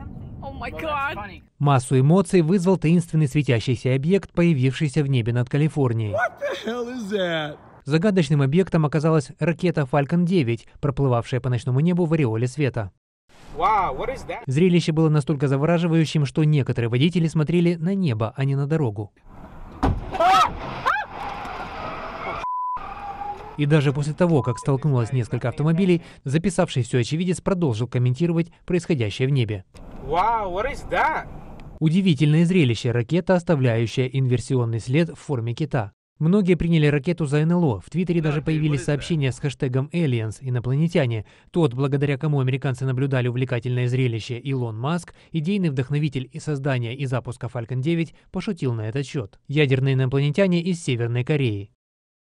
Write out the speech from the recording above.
Oh my God. Массу эмоций вызвал таинственный светящийся объект, появившийся в небе над Калифорнией. Загадочным объектом оказалась ракета Falcon 9, проплывавшая по ночному небу в ореоле света. Зрелище было настолько завораживающим, что некоторые водители смотрели на небо, а не на дорогу. И даже после того, как столкнулось несколько автомобилей, записавший все очевидец продолжил комментировать происходящее в небе. Удивительное зрелище — ракета, оставляющая инверсионный след в форме кита. Многие приняли ракету за НЛО. В Твиттере даже появились сообщения с хэштегом «Aliens» — инопланетяне. Тот, благодаря кому американцы наблюдали увлекательное зрелище, Илон Маск, идейный вдохновитель и создания и запуска Falcon 9, пошутил на этот счет. Ядерные инопланетяне из Северной Кореи.